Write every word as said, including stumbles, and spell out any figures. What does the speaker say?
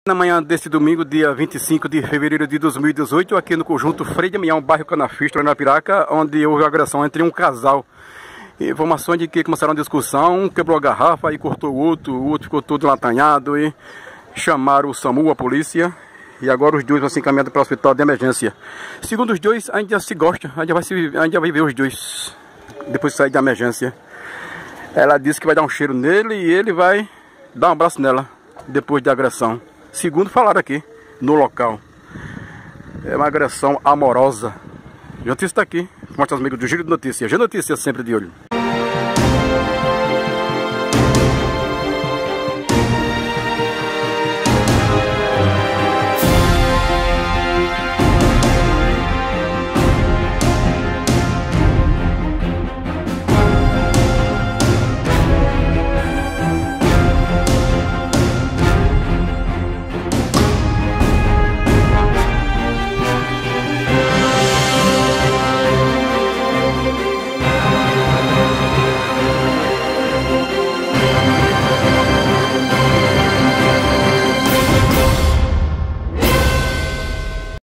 Na manhã deste domingo, dia vinte e cinco de fevereiro de dois mil e dezoito, aqui no conjunto Frei de Mião, bairro Canafista, na Piraca, onde houve agressão entre um casal. Informações de que começaram a discussão, um quebrou a garrafa e cortou o outro, o outro ficou todo latanhado e chamaram o SAMU, a polícia, e agora os dois vão ser encaminhados para o hospital de emergência. Segundo os dois, a gente já se gosta, a gente vai, se, a gente vai ver os dois depois de sair da emergência. Ela disse que vai dar um cheiro nele e ele vai dar um abraço nela depois da agressão. Segundo falaram aqui, no local. É uma agressão amorosa. A notícia está aqui. Mostra os amigos do Giro de Notícias. G Notícias sempre de olho.